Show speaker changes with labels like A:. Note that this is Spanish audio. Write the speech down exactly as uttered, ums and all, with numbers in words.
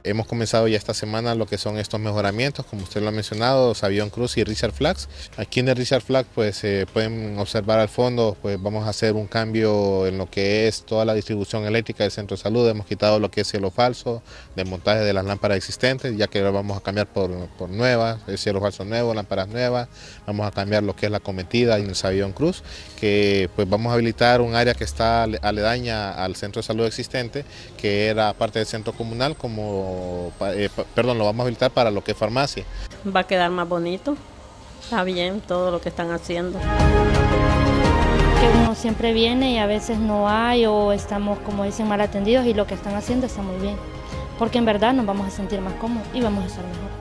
A: hemos comenzado ya esta semana lo que son estos mejoramientos, como usted lo ha mencionado, Savion Cruz y Richard Flax. Aquí en el Richard Flax pues eh, pueden observar al fondo, pues vamos a hacer un cambio en lo que es toda la distribución eléctrica del centro de salud. Hemos quitado lo que es cielo falso, desmontaje de las lámparas existentes, ya que ahora vamos a cambiar por, por nuevas, el cielo falso nuevo, lámparas nuevas. Vamos a cambiar lo que es la cometida en el Savion Cruz, que pues vamos a habilitar un área que está aledaña al centro de salud existente, que era parte del centro comunal, como, eh, perdón, lo vamos a habilitar para lo que es farmacia.
B: Va a quedar más bonito, está bien todo lo que están haciendo.
C: Que uno siempre viene y a veces no hay o estamos, como dicen, mal atendidos, y lo que están haciendo está muy bien, porque en verdad nos vamos a sentir más cómodos y vamos a estar mejor.